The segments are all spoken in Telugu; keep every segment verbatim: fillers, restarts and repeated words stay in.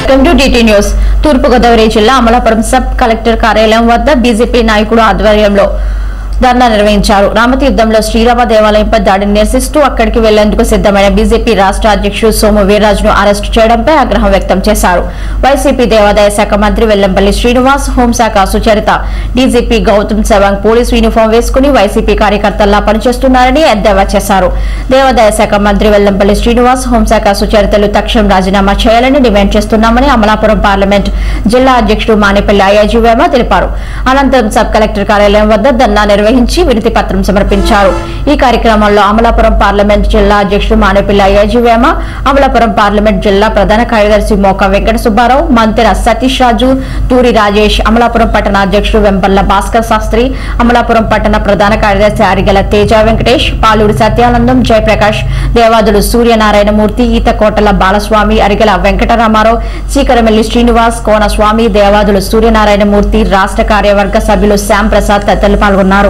Welcome to DT news. Turpugodavari జిల్లా అమలాపురం సబ్ కలెక్టర్ కార్యాలయం వద్ద బీజేపీ నాయకుడు ఆధ్వర్యంలో ధర్నా నిర్వహించారు. రామతీర్థంలో శ్రీరామ దేవాలయంపై దాడిని నిరసిస్తూ అక్కడికి వెళ్లేందుకు సిద్దమైన బీజేపీ రాష్ట్ర అధ్యక్షుడు సోము వీర్రాజును అరెస్టు చేయడంపై ఆగ్రహం వ్యక్తం చేశారు. వైసీపీ దేవాదాయ శాఖ మంత్రి వెల్లంపల్లి శ్రీనివాస్, హోంశాఖ Sucharita, DGP Gautam Sawang police uniform వేసుకుని వైసీపీ కార్యకర్తల్లా పనిచేస్తున్నారని ఎద్దేవా చేశారు. దేవాదాయ శాఖ మంత్రి వెల్లంపల్లి శ్రీనివాస్, హోంశాఖ సుచరితలు తక్షణం రాజీనామా చేయాలని డిమాండ్ చేస్తున్నామని అమలాపురం పార్లమెంట్ జిల్లా అధ్యక్షుడు మానేపల్లి అయ్యాజీ వేమ తెలిపారు. అనంతరం సబ్ కలెక్టర్ కార్యాలయం వద్ద ధర్నా నిర్వహించి వినతి పత్రం సమర్పించారు. ఈ కార్యక్రమంలో అమలాపురం పార్లమెంట్ జిల్లా అధ్యక్షుడు మానేపల్లి అయ్యాజీ వేమ, అమలాపురం పార్లమెంట్ జిల్లా ప్రధాన కార్యదర్శి మోక వెంకట సుబ్బారావు, మంతెన సతీష్ రాజు, తూరి రాజేష్, అమలాపురం పట్టణ అధ్యక్షుడు వెంపల్ల భాస్కర్ శాస్త్రి, అమలాపురం పట్టణ ప్రధాన కార్యదర్శి అరిగెల తేజ వెంకటేష్, పాలూరి సత్యానందం, జయప్రకాష్, దేవాదులు సూర్యనారాయణమూర్తి, ఈతకోటల బాలస్వామి, అరిగెల వెంకటరామారావు, చీకరమెల్లి శ్రీనివాస్, కోనస్వామి, దేవాదులు సూర్యనారాయణమూర్తి, రాష్ట్ర కార్యవర్గ సభ్యులు శ్యాం ప్రసాద్ తదితరులు పాల్గొన్నారు.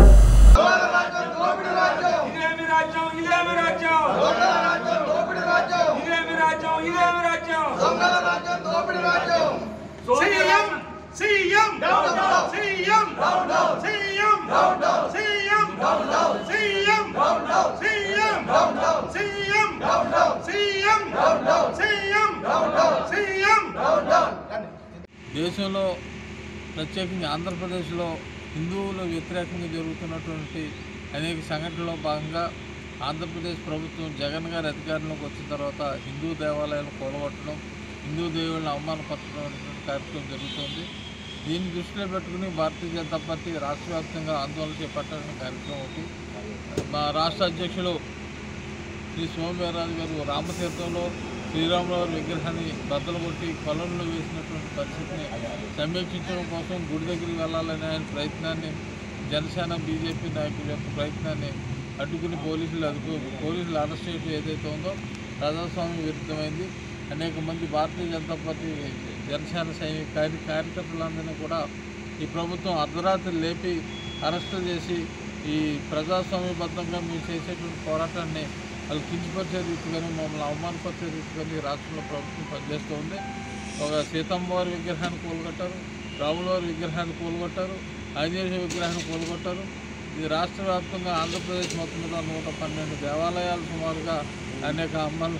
దేశంలో ప్రత్యేకంగా ఆంధ్రప్రదేశ్లో హిందువుల వ్యతిరేకంగా జరుగుతున్నటువంటి అనేక సంఘటనలో భాగంగా ఆంధ్రప్రదేశ్ ప్రభుత్వం జగన్ గారి అధికారంలోకి వచ్చిన తర్వాత హిందూ దేవాలయాలను కూలగొట్టడం, హిందూ దేవుళ్ళని అవమానపరచడం కార్యక్రమం జరుగుతుంది. దీన్ని దృష్టిలో పెట్టుకుని భారతీయ జనతా పార్టీ రాష్ట్ర వ్యాప్తంగా ఆందోళన చేపట్టాలని కార్యక్రమం ఒకటి. మా రాష్ట్ర అధ్యక్షులు శ్రీ సోము వీర్రాజు గారు రామతీర్థంలో శ్రీరాములవారి విగ్రహాన్ని బద్దలు కొట్టి కొలంలో వేసినటువంటి పరిస్థితిని సమీక్షించడం కోసం గుడి దగ్గరికి వెళ్ళాలనే ఆయన ప్రయత్నాన్ని, జనసేన బీజేపీ నాయకుల యొక్క ప్రయత్నాన్ని అడ్డుకుని పోలీసులు అదుపు పోలీసులు అరెస్ట్ చేయడం ఏదైతే ఉందో ప్రజాస్వామ్య విరుద్ధమైంది. అనేక మంది భారతీయ జనతా పార్టీ జనసేన సైనిక కార్య కార్యకర్తలందరినీ కూడా ఈ ప్రభుత్వం అర్ధరాత్రి లేపి అరెస్టు చేసి ఈ ప్రజాస్వామ్యబద్ధంగా మేము చేసేటువంటి పోరాటాన్ని వాళ్ళు కించపరిచే రీతిగానే మమ్మల్ని అవమానపరిచే రీతిగానే రాష్ట్రంలో ప్రభుత్వం పనిచేస్తూ ఉంది. ఒక సీతమ్మవారి విగ్రహాన్ని కూలగొట్టారు, రాములవారి విగ్రహాన్ని కూలగొట్టారు, ఆంజనేయ విగ్రహాన్ని కూలగొట్టారు. ఇది రాష్ట్ర వ్యాప్తంగా ఆంధ్రప్రదేశ్ మొత్తం మీద నూట పన్నెండు దేవాలయాలు సుమారుగా అనేక అమ్మాలు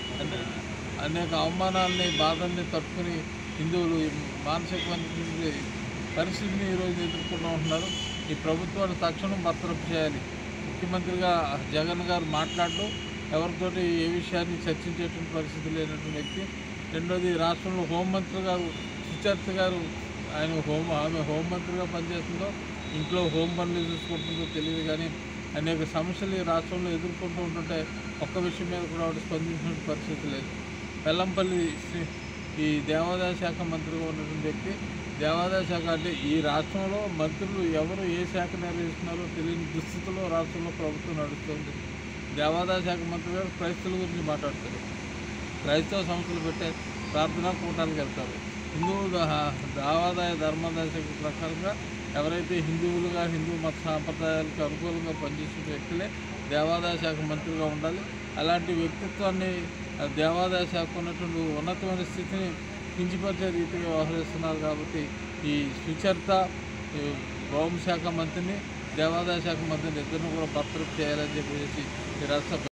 అనేక అవమానాలని బాధల్ని తట్టుకుని హిందువులు మానసికమైన పరిస్థితిని ఈరోజు ఎదుర్కొంటూ ఉంటున్నారు. ఈ ప్రభుత్వాన్ని తక్షణం బర్తరఫ్ చేయాలి. ముఖ్యమంత్రిగా జగన్ గారు మాట్లాడడం, ఎవరితోటి ఏ విషయాన్ని చర్చించేటువంటి పరిస్థితి లేనటువంటి వ్యక్తి. రెండోది, రాష్ట్రంలో హోంమంత్రి గారు సుచరిత గారు, ఆయన హోం ఆమె హోంమంత్రిగా పనిచేస్తుందో ఇంట్లో హోం పనులు చూసుకుంటుందో తెలియదు, కానీ అనేక సమస్యలు ఈ రాష్ట్రంలో ఎదుర్కొంటూ ఉంటుంటే ఒక్క విషయం మీద కూడా ఆవిడ స్పందించిన పరిస్థితి లేదు. వెల్లంపల్లి ఈ దేవాదాయ శాఖ మంత్రిగా ఉన్నటువంటి వ్యక్తి, దేవాదాయ శాఖ అంటే ఈ రాష్ట్రంలో మంత్రులు ఎవరు ఏ శాఖ నిర్వహిస్తున్నారో తెలియని దుస్థితిలో రాష్ట్రంలో ప్రభుత్వం నడుస్తుంది. దేవాదాయ శాఖ మంత్రి గారు క్రైస్తవుల గురించి మాట్లాడతారు, క్రైస్తవ సంస్థలు పెట్టే ప్రార్థనా కూటాలకు వెళ్తారు. హిందూ దేవాదాయ ధర్మాదాయ శాఖ ప్రకారంగా ఎవరైతే హిందువులుగా హిందూ మత సాంప్రదాయాలకు అనుకూలంగా పనిచేసే వ్యక్తులే దేవాదాయ శాఖ మంత్రిగా ఉండాలి. అలాంటి వ్యక్తిత్వాన్ని దేవాదాయ శాఖ ఉన్నటువంటి ఉన్నతమైన స్థితిని కించపరిచే రీతిగా వ్యవహరిస్తున్నారు. కాబట్టి ఈ సుచరిత హోంశాఖ మంత్రిని, దేవాదాయ శాఖ మంత్రిని ఇద్దరిని కూడా బర్తరఫ్ చేయాలని చెప్పేసి ఈ రాష్ట్ర